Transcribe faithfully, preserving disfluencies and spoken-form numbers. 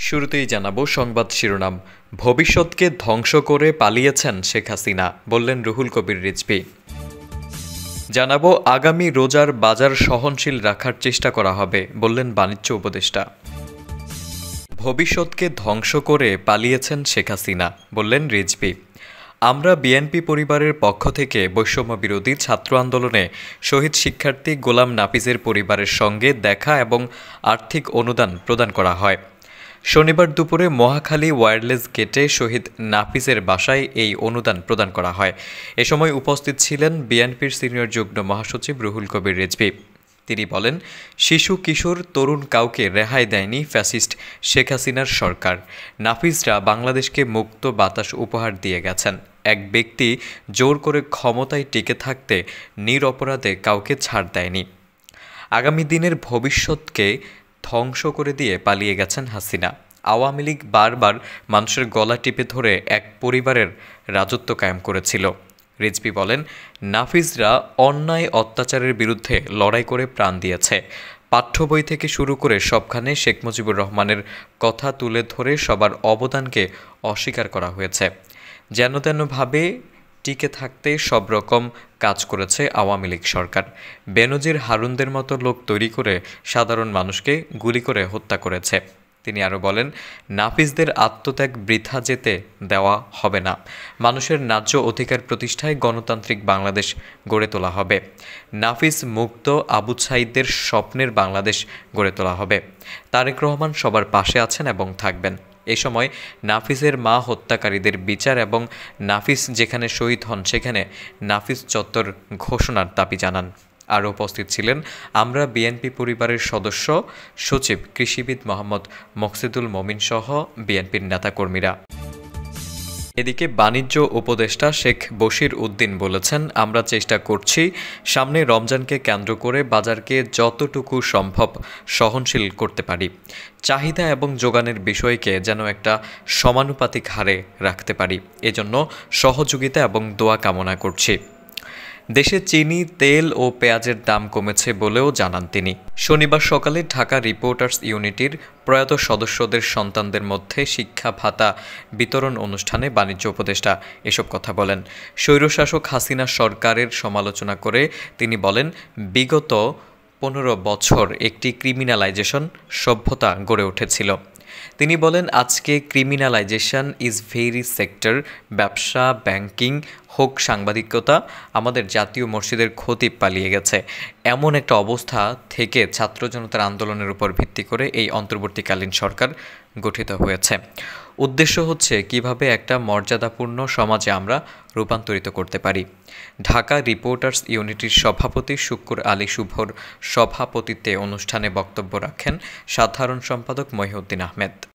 শুরুতেই জানাবো সংবাদ শিরোনাম। ভবিষ্যৎকে ধ্বংস করে পালিয়েছেন শেখ হাসিনা, বললেন রুহুল কবির রিজভী। জানাবো আগামী রোজার বাজার সহনশীল রাখার চেষ্টা করা হবে, বললেন বাণিজ্য উপদেষ্টা। ভবিষ্যৎকে ধ্বংস করে পালিয়েছেন শেখ হাসিনা, বললেন রিজভী। আমরা বিএনপি পরিবারের পক্ষ থেকে বৈষম্য বিরোধী ছাত্র আন্দোলনে শহীদ শিক্ষার্থী গোলাম নাফিজের পরিবারের সঙ্গে দেখা এবং আর্থিক অনুদান প্রদান করা হয়। শনিবার দুপুরে মহাখালী ওয়্যারলেস গেটে শহীদ নাফিজের বাসায় এই অনুদান প্রদান করা হয়। এ সময় উপস্থিত ছিলেন বিএনপির সিনিয়র যুগ্ম মহাসচিব রুহুল কবির রিজভী। তিনি বলেন, শিশু কিশোর তরুণ কাউকে রেহাই দেয়নি ফ্যাসিস্ট শেখ হাসিনার সরকার। নাফিজরা বাংলাদেশকে মুক্ত বাতাস উপহার দিয়ে গেছেন। এক ব্যক্তি জোর করে ক্ষমতায় টিকে থাকতে নিরপরাধে কাউকে ছাড় দেয়নি। আগামী দিনের ভবিষ্যৎকে ধ্বংস করে দিয়ে পালিয়ে গেছেন হাসিনা। আওয়ামী লীগ বারবার মানুষের গলা টিপে ধরে এক পরিবারের রাজত্ব কায়েম করেছিল। রিজভী বলেন, নাফিজরা অন্যায় অত্যাচারের বিরুদ্ধে লড়াই করে প্রাণ দিয়েছে। পাঠ্য বই থেকে শুরু করে সবখানে শেখ মুজিবুর রহমানের কথা তুলে ধরে সবার অবদানকে অস্বীকার করা হয়েছে। যেন তেনভাবে টিকে থাকতে সব রকম কাজ করেছে আওয়ামী লীগ সরকার। বেনজির হারুনদের মতো লোক তৈরি করে সাধারণ মানুষকে গুলি করে হত্যা করেছে। তিনি আরও বলেন, নাফিজদের আত্মত্যাগ বৃথা যেতে দেওয়া হবে না। মানুষের ন্যায্য অধিকার প্রতিষ্ঠায় গণতান্ত্রিক বাংলাদেশ গড়ে তোলা হবে। নাফিজ মুক্ত আবু সাঈদের স্বপ্নের বাংলাদেশ গড়ে তোলা হবে। তারেক রহমান সবার পাশে আছেন এবং থাকবেন। এ সময় নাফিজের মা হত্যাকারীদের বিচার এবং নাফিজ যেখানে শহীদ হন সেখানে নাফিজ চত্বর ঘোষণার দাবি জানান। আরও উপস্থিত ছিলেন আমরা বিএনপি পরিবারের সদস্য সচিব কৃষিবিদ মোহাম্মদ মকসিদুল মমিন সহ বিএনপির নেতাকর্মীরা। এদিকে বাণিজ্য উপদেষ্টা শেখ বশির উদ্দিন বলেছেন, আমরা চেষ্টা করছি সামনে রমজানকে কেন্দ্র করে বাজারকে যতটুকু সম্ভব সহনশীল করতে পারি। চাহিদা এবং যোগানের বিষয়কে যেন একটা সমানুপাতিক হারে রাখতে পারি। এজন্য সহযোগিতা এবং দোয়া কামনা করছি। দেশে চিনি, তেল ও পেঁয়াজের দাম কমেছে বলেও জানান তিনি। শনিবার সকালে ঢাকা রিপোর্টার্স ইউনিটির প্রয়াত সদস্যদের সন্তানদের মধ্যে শিক্ষা ভাতা বিতরণ অনুষ্ঠানে বাণিজ্য উপদেষ্টা এসব কথা বলেন। স্বৈরশাসক হাসিনা সরকারের সমালোচনা করে তিনি বলেন, বিগত পনেরো বছর একটি ক্রিমিনালাইজেশন সভ্যতা গড়ে উঠেছিল। তিনি বলেন, আজকে ক্রিমিনালাইজেশন ইজ ভেরি সেক্টর, ব্যবসা, ব্যাংকিং হোক, সাংবাদিকতা, আমাদের জাতীয় মসজিদের খতিব পালিয়ে গেছে। এমন একটা অবস্থা থেকে ছাত্র জনতার আন্দোলনের উপর ভিত্তি করে এই অন্তর্বর্তীকালীন সরকার গঠিত হয়েছে। উদ্দেশ্য হচ্ছে কিভাবে একটা মর্যাদাপূর্ণ সমাজে আমরা রূপান্তরিত করতে পারি। ঢাকা রিপোর্টার্স ইউনিটির সভাপতি শুক্কুর আলী শুভর সভাপতিত্বে অনুষ্ঠানে বক্তব্য রাখেন সাধারণ সম্পাদক মহিউদ্দিন আহমেদ।